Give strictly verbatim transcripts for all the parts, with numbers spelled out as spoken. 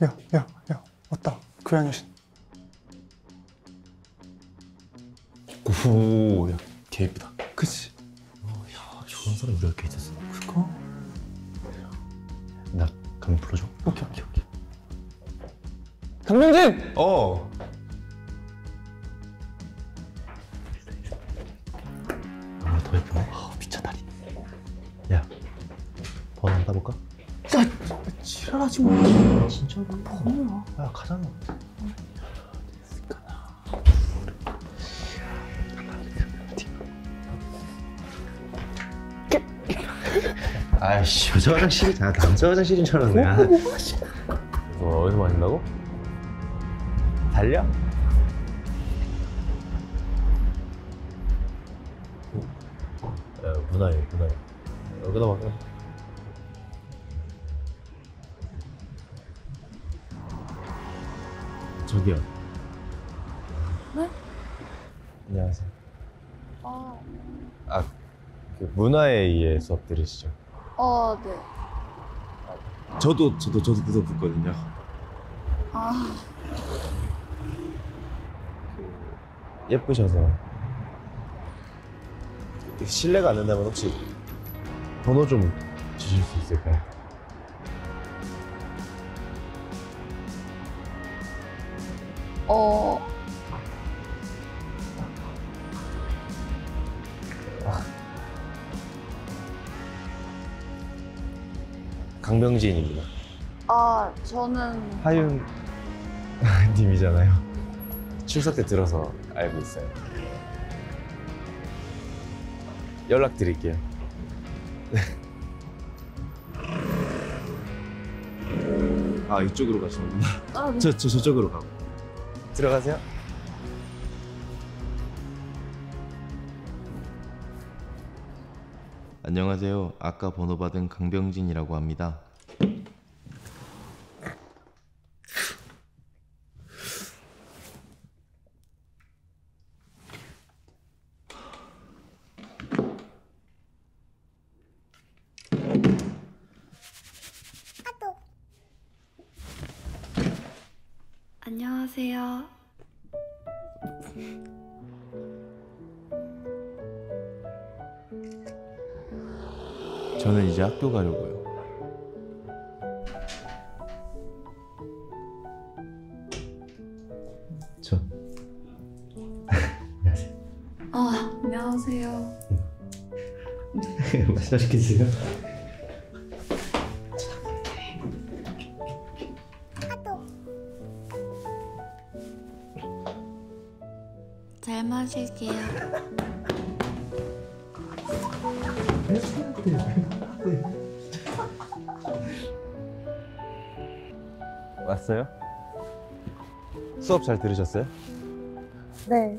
야, 야, 야, 왔다. 교양 여신. 오, 야, 개 예쁘다. 그치? 어, 야, 저런 사람 우리 학교에 있었어. 그거? 나 가면 불러줘. 오케이, 오케이, 오케이. 강명진! 어. 아, 더 예쁘네. 아, 미쳤다리. 야, 번호 한번 따볼까? 야, 지랄하지 마. 진짜로? 번호야. 야, 가잖아. 아이씨, 저 화장실이잖아. 남자 화장실인 줄 알았네. 뭐, 어디서 마신다고? 달려? 야, 문화에, 문화에. 여기다 막. 저기요. 네? 안녕하세요. 아, 아, 그 문화에의해 수업 들으시죠? 어, 네. 저도 저도 저도 그거 붙거든요. 아, 예쁘셔서. 실례가 안 된다면 혹시 번호 좀 주실 수 있을까요? 어, 강병진입니다. 아, 저는 하윤 님이잖아요. 출석 때 들어서 알고 있어요. 연락 드릴게요. 아 이쪽으로 가시는구나. 아, 네. 저, 저 저쪽으로 가고. 들어가세요. 안녕하세요. 아까 번호 받은 강병진이라고 합니다. 안녕하세요. 저는 이제 학교 가려고요. 저. 안녕하세요. 아, 안녕하세요. 맛있게 잘 마실게요. 왔어요? 수업 잘 들으셨어요? 네.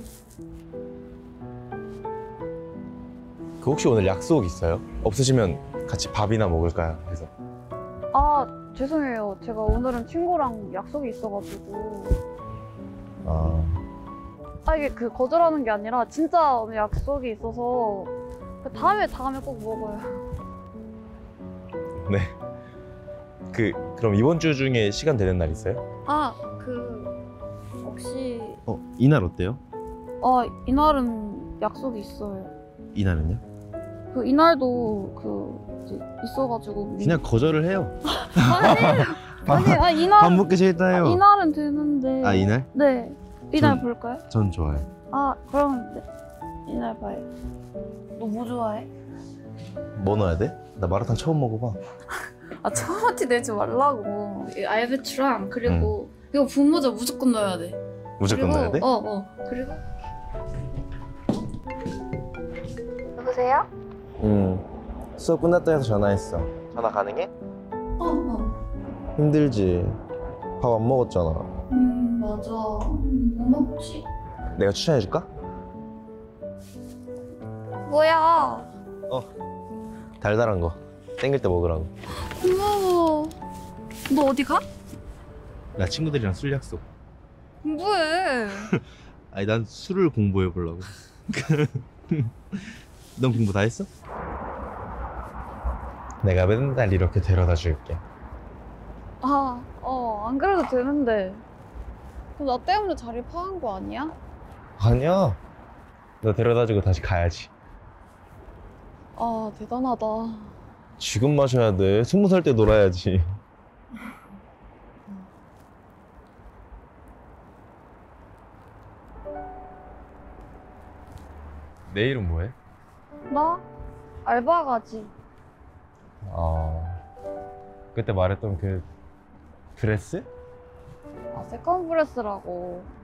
그 혹시 오늘 약속 있어요? 없으시면 같이 밥이나 먹을까요? 그래서. 아, 죄송해요. 제가 오늘은 친구랑 약속이 있어가지고. 아, 아, 이게 그 거절하는 게 아니라 진짜 오늘 약속이 있어서 다음에 다음에 꼭 먹어요. 네. 그 그럼 이번 주 중에 시간 되는 날 있어요? 아, 그 혹시 어, 이날 어때요? 아, 이날은 약속이 있어요. 이날은요? 그 이날도 그 이제 있어가지고 그냥 거절을 해요. 아니 아니 아 이날 밥 먹기 싫다요. 아, 이날은 되는데 아, 이날? 네 이날 전- 볼까요? 전 좋아요. 아 그럼 네 이날 봐요. 너 뭐 좋아해? 뭐 넣어야 돼? 나 마라탕 처음 먹어봐. 아 처음부터 내지 말라고. 이 알배추랑 그리고 이거 분모자 무조건 넣어야 돼. 무조건 그리고, 넣어야 돼? 어 어 그리고 누구세요? 응. 수업 끝났다 해서 전화했어. 전화 가능해? 어 어. 힘들지. 밥 안 먹었잖아. 음 맞아. 음, 뭐 먹지? 내가 추천해줄까? 뭐야? 달달한 거. 땡길 때 먹으라고. 고마워. 너 어디 가? 나 친구들이랑 술 약속. 공부해. 아니, 난 술을 공부해 보려고. 넌 공부 다 했어? 내가 맨날 이렇게 데려다 줄게. 아, 어, 안 그래도 되는데. 그럼 나 때문에 자리 파한 거 아니야? 아니야. 너 데려다주고 다시 가야지. 아, 대단하다. 지금 마셔야 돼. 스무 살 때 놀아야지. 내일은 뭐해? 나? 알바 가지. 아, 그때 말했던 그 드레스? 아, 세컨 브레스라고.